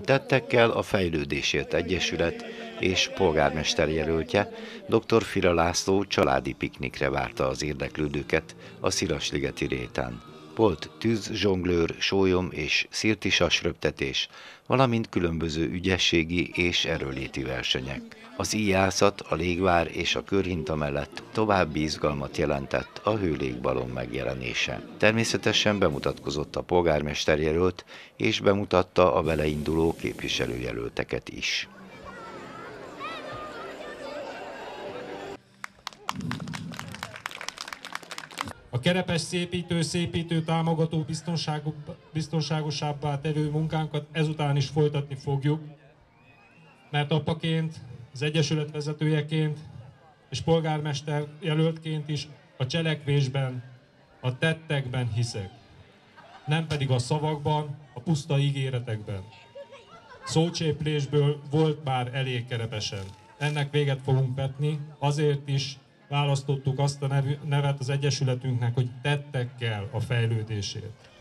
Tettekkel a Fejlődésért Egyesület és polgármester jelöltje, dr. Fira László családi piknikre várta az érdeklődőket a Szilasligeti réten. Volt tűzzsonglőr, sólyom és szirtisas-röptetés, valamint különböző ügyességi és erőléti versenyek. Az íjászat, a légvár és a körhinta mellett további izgalmat jelentett a hőlégballon megjelenése. Természetesen bemutatkozott a polgármesterjelölt, és bemutatta a vele induló képviselőjelölteket is. A Kerepes szépítő támogató biztonságosabbá tevő munkánkat ezután is folytatni fogjuk, mert apaként, az Egyesület vezetőjeként és polgármester jelöltként is a cselekvésben, a tettekben hiszek. Nem pedig a szavakban, a puszta ígéretekben. Szócséplésből volt már elég Kerepesen. Ennek véget fogunk vetni, azért is választottuk azt a nevet az Egyesületünknek, hogy tettekkel a fejlődésért.